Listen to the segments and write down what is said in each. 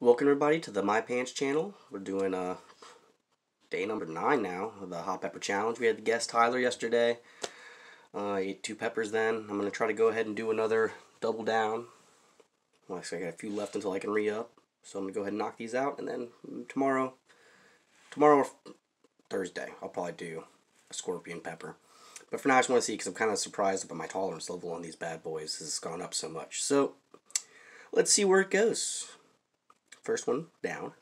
Welcome everybody to the My Pants channel. We're doing day number 9 now of the hot pepper challenge. We had the guest Tyler yesterday. I ate 2 peppers then. I'm going to try to go ahead and do another double down. Well, I got a few left until I can re-up. So I'm going to go ahead and knock these out, and then tomorrow or Thursday, I'll probably do a scorpion pepper. But for now, I just want to see, because I'm kind of surprised about my tolerance level on these bad boys. This has gone up so much. So let's see where it goes. First one down.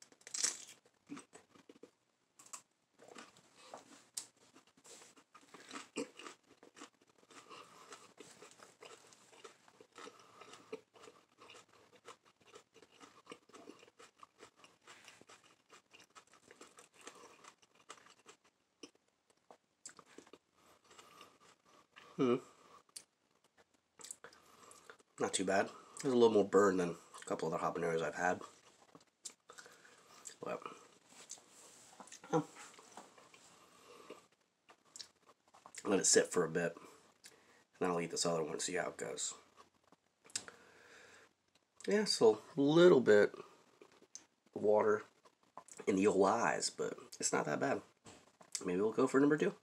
Not too bad. There's a little more burn than a couple other habaneros I've had. But, let it sit for a bit. And then I'll eat this other one and see how it goes. Yeah, so a little bit of water in the old eyes, but it's not that bad. Maybe we'll go for number 2.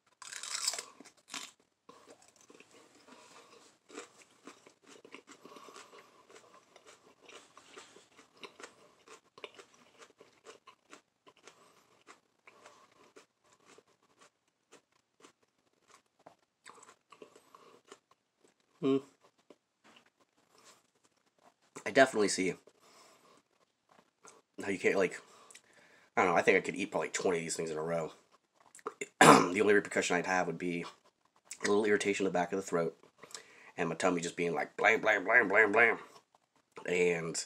I definitely see how you can't, like, I don't know, I think I could eat probably 20 of these things in a row. The only repercussion I'd have would be a little irritation in the back of the throat, and my tummy just being like blam, blam, blam, blam, blam, and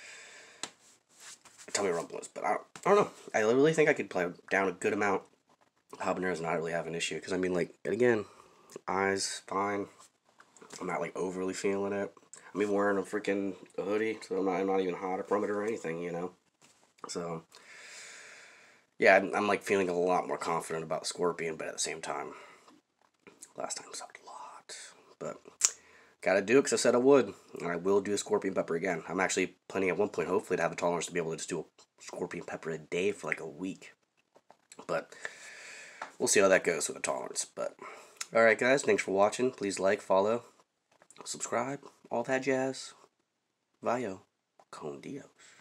tummy rumblings. But I don't know. I literally think I could play down a good amount of habaneros and not really have an issue. Because, I mean, like, again, eyes, fine. I'm not, like, overly feeling it. I'm even wearing a freaking hoodie, so I'm not even hot from it or anything, you know? So, yeah, I'm like, feeling a lot more confident about Scorpion, but at the same time, last time sucked a lot. But, gotta do it because I said I would. And I will do a Scorpion pepper again. I'm actually planning at one point, hopefully, to have a tolerance to be able to just do a Scorpion pepper a day for like a week. But, we'll see how that goes with the tolerance. But, alright guys, thanks for watching. Please like, follow, subscribe, all that jazz. Vayo con Dios.